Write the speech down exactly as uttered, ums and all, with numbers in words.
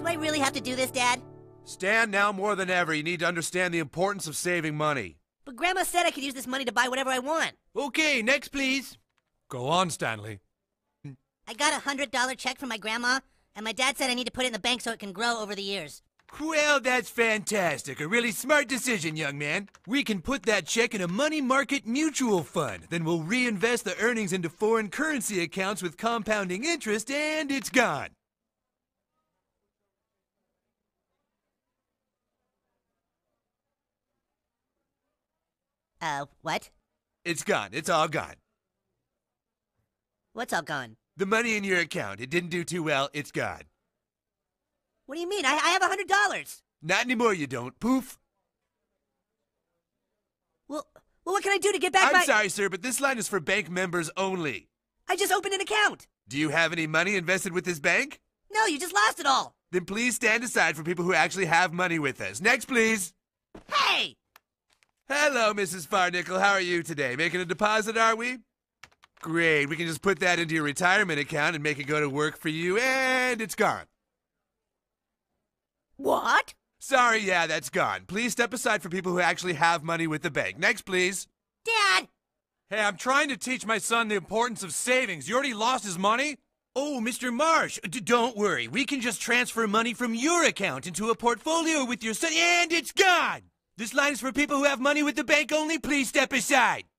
I really have to do this, Dad? Stan, now more than ever, you need to understand the importance of saving money. But Grandma said I could use this money to buy whatever I want. Okay, next please. Go on, Stanley. I got a hundred dollar check from my grandma, and my dad said I need to put it in the bank so it can grow over the years. Well, that's fantastic. A really smart decision, young man. We can put that check in a money market mutual fund. Then we'll reinvest the earnings into foreign currency accounts with compounding interest, and it's gone. Uh, what? It's gone. It's all gone. What's all gone? The money in your account. It didn't do too well. It's gone. What do you mean? I, I have a hundred dollars. Not anymore, you don't. Poof. Well, well, what can I do to get back I'm my... sorry, sir, but this line is for bank members only. I just opened an account. Do you have any money invested with this bank? No, you just lost it all. Then please stand aside for people who actually have money with us. Next, please. Hey! Hello, Missus Farnickel. How are you today? Making a deposit, are we? Great. We can just put that into your retirement account and make it go to work for you, and it's gone. What? Sorry, yeah, that's gone. Please step aside for people who actually have money with the bank. Next, please. Dad! Hey, I'm trying to teach my son the importance of savings. You already lost his money? Oh, Mister Marsh, d- don't worry. We can just transfer money from your account into a portfolio with your son, and it's gone! This line is for people who have money with the bank only. Please step aside.